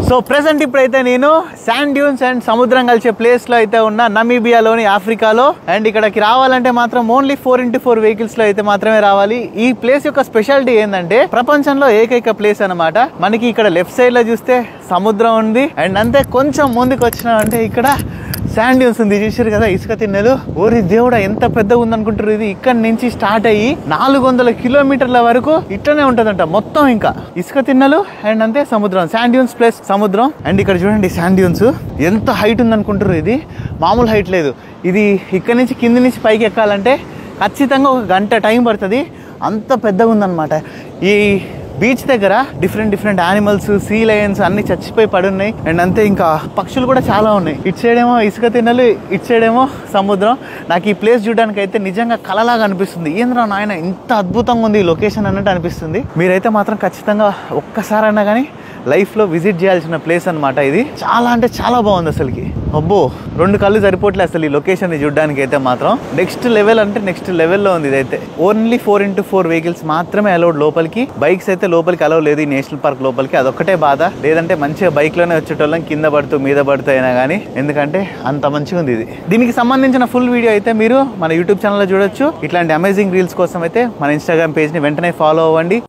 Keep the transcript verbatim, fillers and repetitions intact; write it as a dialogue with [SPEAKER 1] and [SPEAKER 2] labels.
[SPEAKER 1] So present ఇప్పుడైతే నేను sand dunes and సముద్రం కలిసే ప్లేస్ లో అయితే ఉన్నా, నమీబియాలోని ఆఫ్రికాలో. అండ్ ఇక్కడికి రావాలంటే మాత్రం only four into four vehicles లో అయితే మాత్రమే రావాలి. ఈ ప్లేస్ యొక్క స్పెషాలిటీ ఏంటంటే ప్రపంచంలో ఏకైక ప్లేస్ అనమాట. మనకి ఇక్కడ లెఫ్ట్ సైడ్ లో చూస్తే సముద్రం ఉంది, అండ్ అంతే కొంచెం ముందుకు వచ్చినా అంటే ఇక్కడ శాండ్ డ్యూన్స్ ఉంది. చూసారు కదా ఇసుక తిన్నెలు. ఓరి దేవుడా ఎంత పెద్దగా ఉంది అనుకుంటారు. ఇది ఇక్కడ నుంచి స్టార్ట్ అయ్యి నాలుగు వందల కిలోమీటర్ల వరకు ఇట్లనే ఉంటదంట మొత్తం. ఇంకా ఇసుక తిన్నెలు అండ్ అంతే సముద్రం. శాండ్ డ్యూన్స్ ప్లస్ సముద్రం. అండ్ ఇక్కడ చూడండి శాండ్ డ్యూన్స్ ఎంత హైట్ ఉంది అనుకుంటారు. ఇది మామూలు హైట్ లేదు. ఇది ఇక్కడ నుంచి కింది నుంచి పైకి ఎక్కాలంటే ఖచ్చితంగా ఒక గంట టైం పడుతుంది. అంత పెద్దగా ఉందన్నమాట. ఈ బీచ్ దగ్గర different different animals, sea lions అన్ని చచ్చిపోయి పడున్నాయి. అండ్ అంతే ఇంకా పక్షులు కూడా చాలా ఉన్నాయి. ఇటు సైడ్ ఏమో ఇసుక తిన్నెలు, ఇటు సైడ్ ఏమో సముద్రం. నాకు ఈ ప్లేస్ చూడడానికి అయితే నిజంగా కలలాగా అనిపిస్తుంది. ఏంద్రా నాయన ఇంత అద్భుతంగా ఉంది ఈ లొకేషన్ అన్నట్టు అనిపిస్తుంది. మీరైతే మాత్రం ఖచ్చితంగా ఒక్కసారైనా కానీ లైఫ్లో విజిట్ చేయాల్సిన ప్లేస్ అనమాట ఇది. చాలా అంటే చాలా బాగుంది అసలుకి. అబ్బో రెండు కళ్ళు సరిపోట్లే అసలు ఈ లొకేషన్ చూడడానికి అయితే మాత్రం. నెక్స్ట్ లెవెల్ అంటే నెక్స్ట్ లెవెల్లో ఉంది ఇదైతే. Only four into four vehicles మాత్రమే అలౌడ్ లోపలికి. బైక్స్ అయితే లోపలికి అలౌ లేదు ఈ నేషనల్ పార్క్ లోపలికి. అదొక్కటే బాధ. లేదంటే మంచిగా బైక్ లోనే వచ్చేటోళ్ళం కింద పడుతూ మీద పడుతూ అయినా కానీ, ఎందుకంటే అంత మంచిగా ఉంది ఇది. దీనికి సంబంధించిన ఫుల్ వీడియో అయితే మీరు మన యూట్యూబ్ ఛానల్లో చూడొచ్చు. ఇట్లాంటి అమేజింగ్ రీల్స్ కోసం అయితే మన ఇన్స్టాగ్రామ్ పేజ్ ని వెంటనే ఫాలో అవ్వండి.